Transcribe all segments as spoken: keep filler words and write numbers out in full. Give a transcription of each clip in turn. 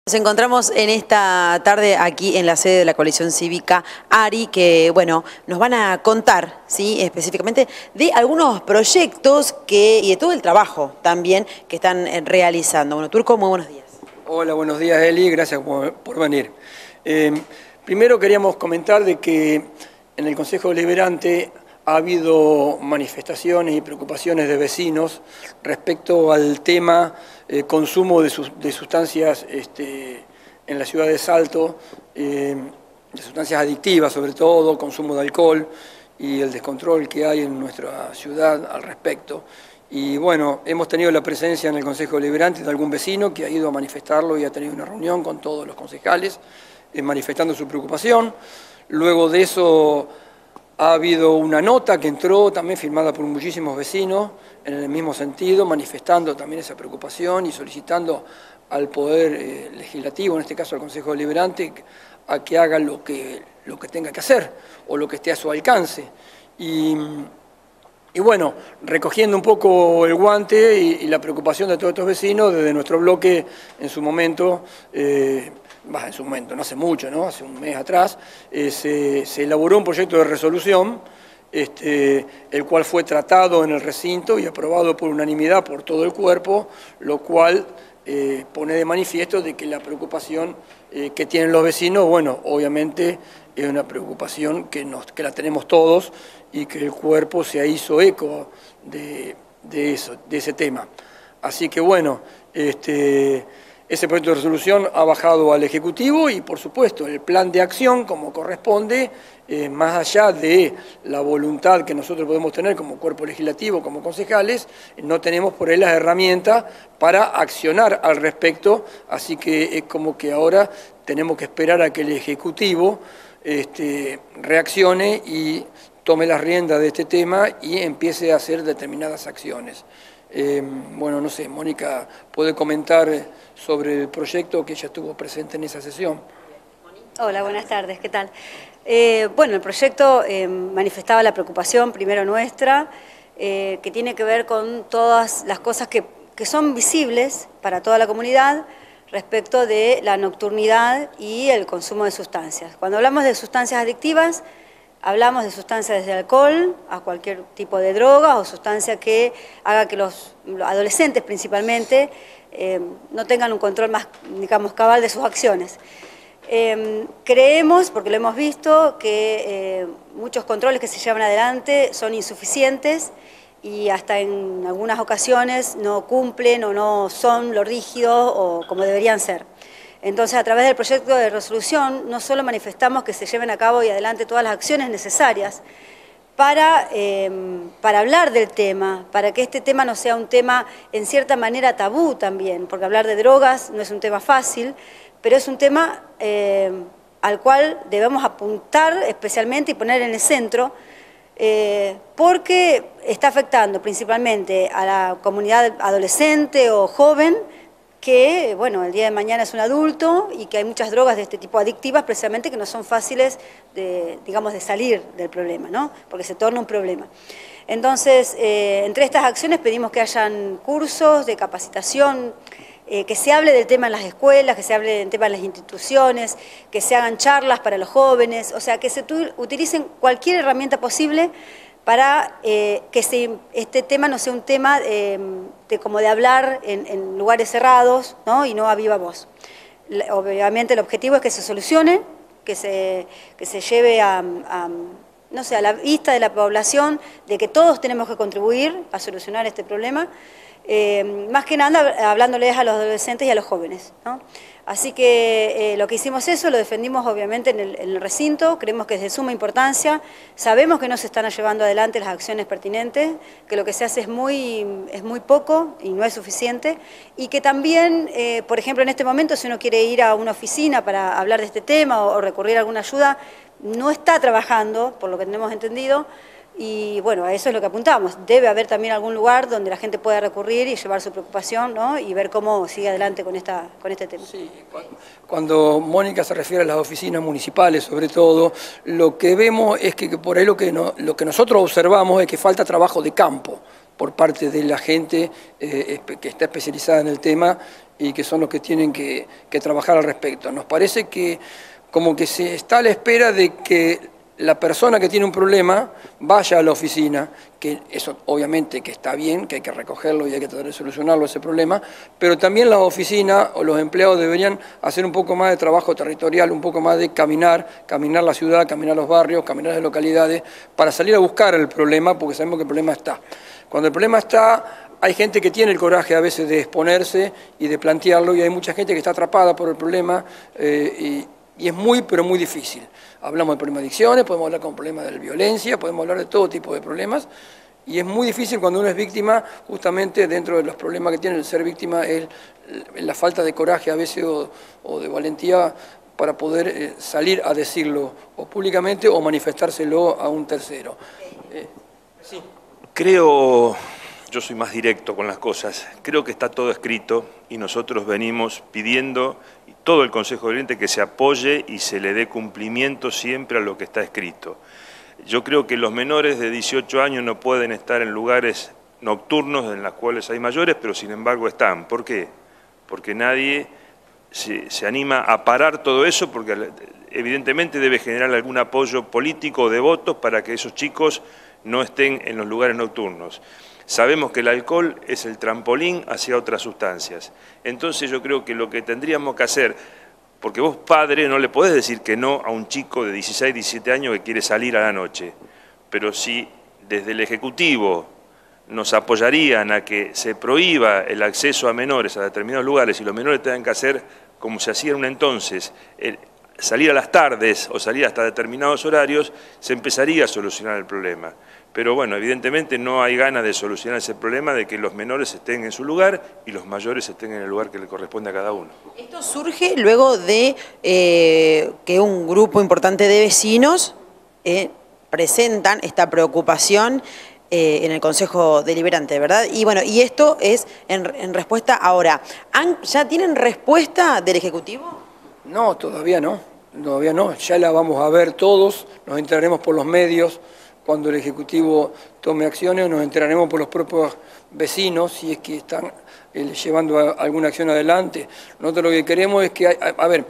Nos encontramos en esta tarde aquí en la sede de la coalición cívica ARI, que bueno, nos van a contar, ¿sí?, específicamente de algunos proyectos que, y de todo el trabajo también que están realizando. Bueno, Turco, muy buenos días. Hola, buenos días, Eli, gracias por, por venir. Eh, primero queríamos comentar de que en el Consejo Deliberante ha habido manifestaciones y preocupaciones de vecinos respecto al tema eh, consumo de, sus, de sustancias este, en la ciudad de Salto, eh, de sustancias adictivas sobre todo, consumo de alcohol y el descontrol que hay en nuestra ciudad al respecto. Y bueno, hemos tenido la presencia en el Consejo Deliberante de algún vecino que ha ido a manifestarlo y ha tenido una reunión con todos los concejales eh, manifestando su preocupación. Luego de eso ha habido una nota que entró también firmada por muchísimos vecinos en el mismo sentido, manifestando también esa preocupación y solicitando al Poder eh, Legislativo, en este caso al Consejo Deliberante, a que haga lo que, lo que tenga que hacer o lo que esté a su alcance. Y, y bueno, recogiendo un poco el guante y, y la preocupación de todos estos vecinos, desde nuestro bloque en su momento, eh, bah, en su momento, no hace mucho, ¿no? Hace un mes atrás, eh, se, se elaboró un proyecto de resolución, este, el cual fue tratado en el recinto y aprobado por unanimidad por todo el cuerpo, lo cual eh, pone de manifiesto de que la preocupación eh, que tienen los vecinos, bueno, obviamente es una preocupación que, nos, que la tenemos todos y que el cuerpo se hizo eco de, de, eso, de ese tema. Así que bueno, este, ese proyecto de resolución ha bajado al Ejecutivo y, por supuesto, el plan de acción, como corresponde, eh, más allá de la voluntad que nosotros podemos tener como cuerpo legislativo, como concejales, no tenemos por ahí las herramientas para accionar al respecto, así que es como que ahora tenemos que esperar a que el Ejecutivo este, reaccione y tome las riendas de este tema y empiece a hacer determinadas acciones. Eh, bueno, no sé, Mónica puede comentar sobre el proyecto que ella estuvo presente en esa sesión. Hola, buenas tardes, ¿qué tal? Eh, bueno, el proyecto eh, manifestaba la preocupación primero nuestra, eh, que tiene que ver con todas las cosas que, que son visibles para toda la comunidad respecto de la nocturnidad y el consumo de sustancias. Cuando hablamos de sustancias adictivas, hablamos de sustancias desde alcohol a cualquier tipo de droga o sustancia que haga que los, los adolescentes principalmente eh, no tengan un control más, digamos, cabal de sus acciones. Eh, creemos, porque lo hemos visto, que eh, muchos controles que se llevan adelante son insuficientes y hasta en algunas ocasiones no cumplen o no son lo rígidos o como deberían ser. Entonces, a través del proyecto de resolución, no solo manifestamos que se lleven a cabo y adelante todas las acciones necesarias para, eh, para hablar del tema, para que este tema no sea un tema en cierta manera tabú también, porque hablar de drogas no es un tema fácil, pero es un tema eh, al cual debemos apuntar especialmente y poner en el centro, eh, porque está afectando principalmente a la comunidad adolescente o joven, que, bueno, el día de mañana es un adulto y que hay muchas drogas de este tipo adictivas precisamente que no son fáciles de, digamos, de salir del problema, ¿no? Porque se torna un problema. Entonces, eh, entre estas acciones pedimos que hayan cursos de capacitación, eh, que se hable del tema en las escuelas, que se hable del tema en las instituciones, que se hagan charlas para los jóvenes, o sea, que se utilicen cualquier herramienta posible para eh, que se, este tema no sea un tema eh, de, como de hablar en, en lugares cerrados, ¿no? Y no a viva voz. Obviamente el objetivo es que se solucione, que se, que se lleve a, a, no sé, a la vista de la población de que todos tenemos que contribuir a solucionar este problema, eh, más que nada hablándoles a los adolescentes y a los jóvenes, ¿no? Así que eh, lo que hicimos eso, lo defendimos obviamente en el, en el recinto, creemos que es de suma importancia, sabemos que no se están llevando adelante las acciones pertinentes, que lo que se hace es muy, es muy poco y no es suficiente, y que también, eh, por ejemplo, en este momento, si uno quiere ir a una oficina para hablar de este tema o, o recurrir a alguna ayuda, no está trabajando, por lo que tenemos entendido, y bueno, a eso es lo que apuntamos. Debe haber también algún lugar donde la gente pueda recurrir y llevar su preocupación, ¿no? Y ver cómo sigue adelante con, esta, con este tema. Sí, cuando Mónica se refiere a las oficinas municipales, sobre todo, lo que vemos es que por ahí lo que, no, lo que nosotros observamos es que falta trabajo de campo por parte de la gente eh, que está especializada en el tema y que son los que tienen que, que trabajar al respecto. Nos parece que como que se está a la espera de que la persona que tiene un problema vaya a la oficina, que eso obviamente que está bien, que hay que recogerlo y hay que tratar de solucionarlo ese problema, pero también las oficinas o los empleados deberían hacer un poco más de trabajo territorial, un poco más de caminar, caminar la ciudad, caminar los barrios, caminar las localidades, para salir a buscar el problema, porque sabemos que el problema está. Cuando el problema está, hay gente que tiene el coraje a veces de exponerse y de plantearlo, y hay mucha gente que está atrapada por el problema, eh, y, y es muy, pero muy difícil. Hablamos de problemas de adicciones, podemos hablar con problemas de violencia, podemos hablar de todo tipo de problemas, y es muy difícil cuando uno es víctima, justamente dentro de los problemas que tiene el ser víctima, es la falta de coraje a veces o, o de valentía para poder eh, salir a decirlo o públicamente o manifestárselo a un tercero. Eh, sí. Creo, yo soy más directo con las cosas, creo que está todo escrito y nosotros venimos pidiendo, todo el Consejo Deliberante, que se apoye y se le dé cumplimiento siempre a lo que está escrito. Yo creo que los menores de dieciocho años no pueden estar en lugares nocturnos en los cuales hay mayores, pero sin embargo están. ¿Por qué? Porque nadie se, se anima a parar todo eso, porque evidentemente debe generar algún apoyo político o de votos para que esos chicos no estén en los lugares nocturnos. Sabemos que el alcohol es el trampolín hacia otras sustancias. Entonces yo creo que lo que tendríamos que hacer, porque vos padre no le podés decir que no a un chico de dieciséis, diecisiete años que quiere salir a la noche, pero si desde el Ejecutivo nos apoyarían a que se prohíba el acceso a menores a determinados lugares y los menores tengan que hacer, como se hacía en un entonces, el, salir a las tardes o salir hasta determinados horarios, se empezaría a solucionar el problema. Pero bueno, evidentemente no hay ganas de solucionar ese problema de que los menores estén en su lugar y los mayores estén en el lugar que le corresponde a cada uno. Esto surge luego de eh, que un grupo importante de vecinos eh, presentan esta preocupación eh, en el Consejo Deliberante, ¿verdad? Y bueno, y esto es en, en respuesta ahora. ¿Han, ¿Ya tienen respuesta del Ejecutivo? No, todavía no, todavía no. Ya la vamos a ver todos, nos enteraremos por los medios. Cuando el Ejecutivo tome acciones, nos enteraremos por los propios vecinos, si es que están eh, llevando a, alguna acción adelante. Nosotros lo que queremos es que, a, a ver,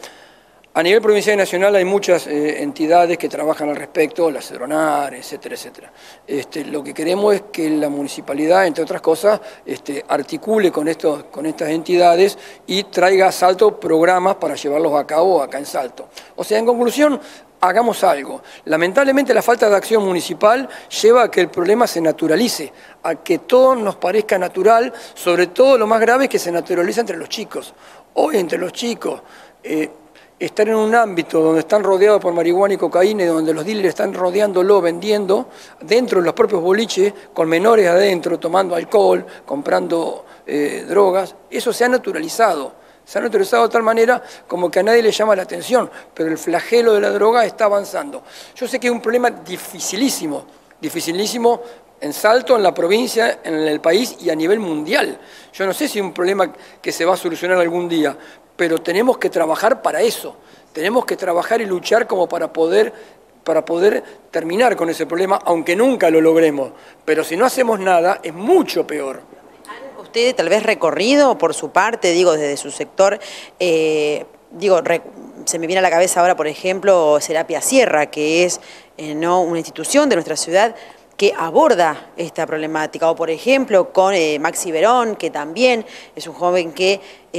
a nivel provincial y nacional hay muchas eh, entidades que trabajan al respecto, la Cedronar, etcétera, etcétera. Este, lo que queremos es que la municipalidad, entre otras cosas, este, articule con, estos, con estas entidades y traiga a Salto programas para llevarlos a cabo acá en Salto. O sea, en conclusión, hagamos algo. Lamentablemente la falta de acción municipal lleva a que el problema se naturalice, a que todo nos parezca natural, sobre todo lo más grave es que se naturaliza entre los chicos. Hoy entre los chicos, eh, estar en un ámbito donde están rodeados por marihuana y cocaína y donde los dealers están rodeándolo, vendiendo, dentro de los propios boliches, con menores adentro, tomando alcohol, comprando eh, drogas, eso se ha naturalizado. Se han autorizado de tal manera como que a nadie le llama la atención, pero el flagelo de la droga está avanzando. Yo sé que es un problema dificilísimo, dificilísimo en Salto, en la provincia, en el país y a nivel mundial. Yo no sé si es un problema que se va a solucionar algún día, pero tenemos que trabajar para eso. Tenemos que trabajar y luchar como para poder, para poder terminar con ese problema, aunque nunca lo logremos. Pero si no hacemos nada, es mucho peor. Usted tal vez recorrido por su parte, digo, desde su sector, eh, digo, re, se me viene a la cabeza ahora, por ejemplo, Serapia Sierra, que es eh, no una institución de nuestra ciudad que aborda esta problemática, o por ejemplo con eh, Maxi Verón, que también es un joven que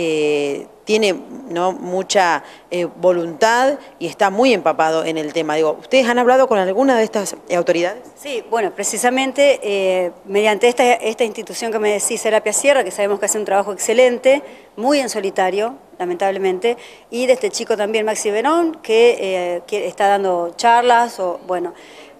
eh, tiene ¿no? mucha eh, voluntad y está muy empapado en el tema. Digo, ¿ustedes han hablado con alguna de estas eh, autoridades? Sí, bueno, precisamente eh, mediante esta, esta institución que me decís, Serapia Sierra, que sabemos que hace un trabajo excelente, muy en solitario, lamentablemente, y de este chico también, Maxi Verón, que, eh, que está dando charlas, o bueno,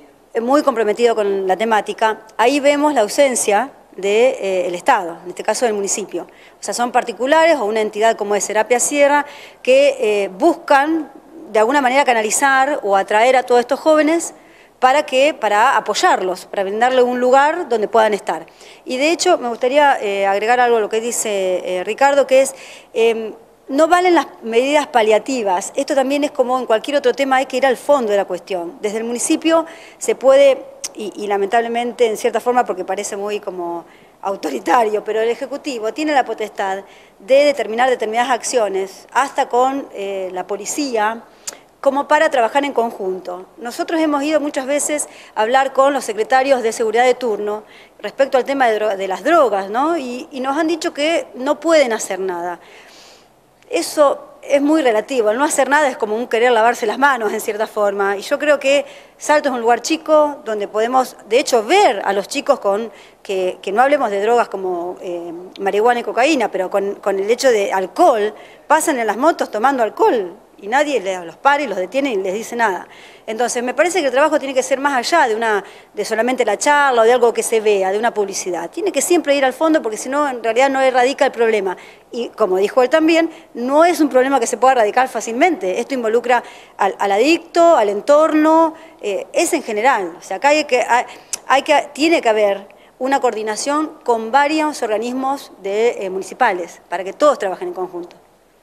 muy comprometido con la temática. Ahí vemos la ausencia del de, eh, Estado, en este caso del municipio. O sea, son particulares o una entidad como es Serapia Sierra que eh, buscan de alguna manera canalizar o atraer a todos estos jóvenes para, que, para apoyarlos, para brindarles un lugar donde puedan estar. Y de hecho me gustaría eh, agregar algo a lo que dice eh, Ricardo, que es... Eh, no valen las medidas paliativas. Esto también es como en cualquier otro tema, hay que ir al fondo de la cuestión. Desde el municipio se puede, y, y lamentablemente en cierta forma, porque parece muy como autoritario, pero el Ejecutivo tiene la potestad de determinar determinadas acciones, hasta con eh, la policía, como para trabajar en conjunto. Nosotros hemos ido muchas veces a hablar con los secretarios de seguridad de turno respecto al tema de, de las drogas, ¿no? Y, y nos han dicho que no pueden hacer nada. Eso es muy relativo, el no hacer nada es como un querer lavarse las manos en cierta forma, y yo creo que Salto es un lugar chico donde podemos, de hecho, ver a los chicos con, que, que no hablemos de drogas como eh, marihuana y cocaína, pero con, con el hecho de alcohol, pasan en las motos tomando alcohol, y nadie les, los para y los detiene y les dice nada. Entonces, me parece que el trabajo tiene que ser más allá de, una, de solamente la charla o de algo que se vea, de una publicidad. Tiene que siempre ir al fondo porque si no, en realidad no erradica el problema. Y como dijo él también, no es un problema que se pueda erradicar fácilmente. Esto involucra al, al adicto, al entorno, eh, es en general. O sea, acá hay que, hay, hay que, tiene que haber una coordinación con varios organismos de, eh, municipales para que todos trabajen en conjunto.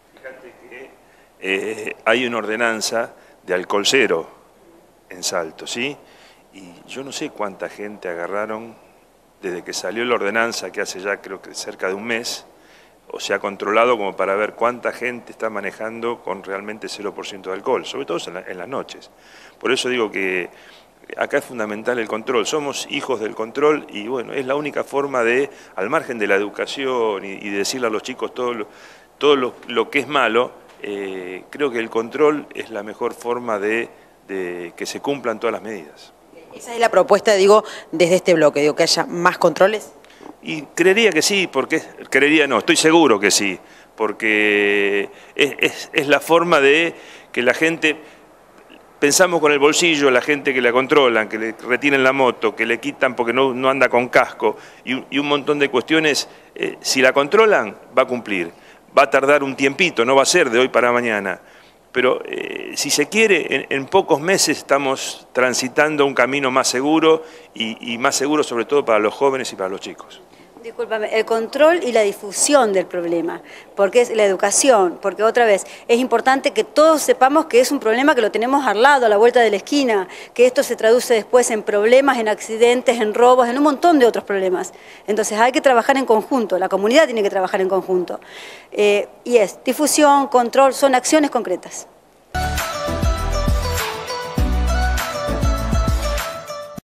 Eh, hay una ordenanza de alcohol cero en Salto, ¿sí? Y yo no sé cuánta gente agarraron desde que salió la ordenanza, que hace ya creo que cerca de un mes, o se ha controlado como para ver cuánta gente está manejando con realmente cero por ciento de alcohol, sobre todo en, la, en las noches. Por eso digo que acá es fundamental el control, somos hijos del control y bueno, es la única forma de, al margen de la educación y, y de decirle a los chicos todo lo, todo lo, lo que es malo, Eh, creo que el control es la mejor forma de, de que se cumplan todas las medidas. Esa es la propuesta, digo, desde este bloque, digo, que haya más controles. Y creería que sí, porque, creería no, estoy seguro que sí, porque es, es, es la forma de que la gente, pensamos con el bolsillo, la gente que la controlan, que le retienen la moto, que le quitan porque no, no anda con casco, y, y un montón de cuestiones, eh, si la controlan, va a cumplir. Va a tardar un tiempito, no va a ser de hoy para mañana, pero eh, si se quiere, en, en pocos meses estamos transitando un camino más seguro y, y más seguro sobre todo para los jóvenes y para los chicos. Discúlpame, el control y la difusión del problema, porque es la educación, porque otra vez, es importante que todos sepamos que es un problema que lo tenemos al lado, a la vuelta de la esquina, que esto se traduce después en problemas, en accidentes, en robos, en un montón de otros problemas. Entonces hay que trabajar en conjunto, la comunidad tiene que trabajar en conjunto. Eh, y es difusión, control, son acciones concretas.